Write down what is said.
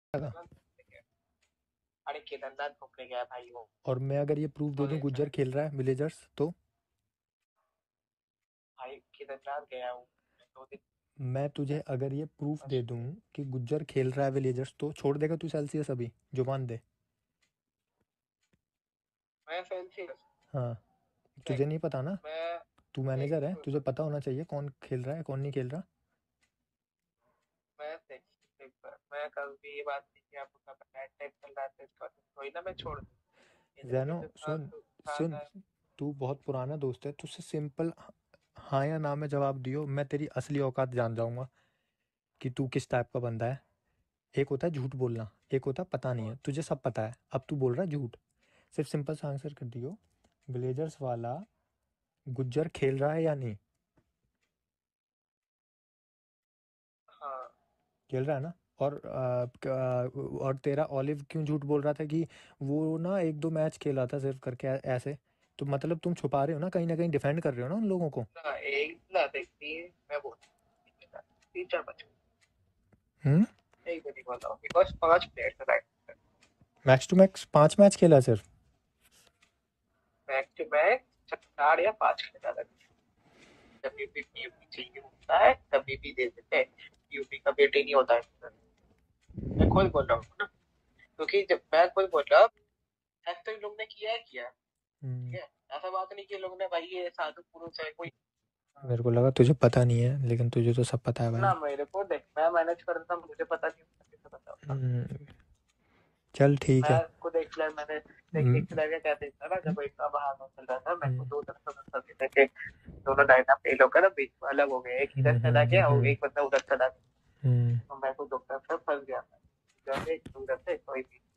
था। अरे केदारनाथ घूमने गया भाई वो। और मैं अगर ये प्रूफ दे दूं गुज्जर खेल रहा है विलेजर्स तो भाई केदारनाथ गया हूँ 2 दिन। मैं तुझे अगर ये प्रूफ दे दूं कि गुज्जर खेल रहा है विलेजर्स तो छोड़ देगा तू सेल्सियस अभी? जुबान दे। मैं सेल्सियस। हाँ, देख तुझे नहीं पता ना, मैं तू देख मैनेजर है, सुन तुझे सुन पता होना चाहिए कौन खेल रहा है कौन नहीं खेल रहा। मैं देख देख मैं कल भी ये बात नहीं कि आपको बैड टाइम चल रहा था इसका वही ना मैं छोड़ दूँ। ये जैनो तो सुन, फालतू था सुन, था। तू बहुत पुराना दोस्त है, तुझसे सिंपल हाँ या ना में जवाब दियो, मैं तेरी असली औकात जान जाऊंगा कि तू किस टाइप का बंदा है। एक होता है झूठ बोलना, एक होता है पता नहीं है, तुझे सब पता है, अब तू बोल रहा है झूठ। सिर्फ सिंपल सा आंसर कर दियो, विलेजर्स वाला गुज्जर खेल रहा है या नहीं? हाँ खेल रहा है ना? और और तेरा ऑलिव क्यों झूठ बोल रहा था कि वो ना एक दो मैच खेला था सिर्फ करके ऐसे? तो मतलब तुम छुपा रहे हो ना कहीं डिफेंड कर रहे हो ना उन लोगों को। ना एक ना देखती मैं बोल 3-4 मैच हम्म। एक भी नहीं बोला because 5 player right. Max to max 5 match खेला सिर्फ? बैक टू बैक 4 या 5 खेला था। जब भी यूपी चाहिए होता है तभी भी दे देते हैं। यूपी का बेटे नहीं होता है। मैं खुद बोल रहा हूँ ना क्योंकि जब मैं खुद बोल रहा हैक तो इन लोग ने किया है किया है, ठीक हम्म। है। ऐसा बात नहीं कि इन लोग ने भाई ये साधु पुरुष है कोई। मेरे को लगा तुझे पता नहीं है, लेकिन तुझे तो सब पता है ना भाई। मेरे को देख मैं मैनेज कर रहा था मुझे पता नहीं होता कैसे पता होता। हम्म, चल ठीक है। मैं खुद एक प्लेयर मैंने देख हम्म, एक प्लेयर क्या देखता ना जब एक का बाहर चल रहा था मेरे को हम्म, 2 तरफ से देखे दोनों लाइन अप फेल होकर ना बीच में अलग हो गए एक इधर चला गया और एक बंदा उधर चला गया। हम्म। तो मैं को 2 तरफ से फंस गया था। इधर से उधर से कोई भी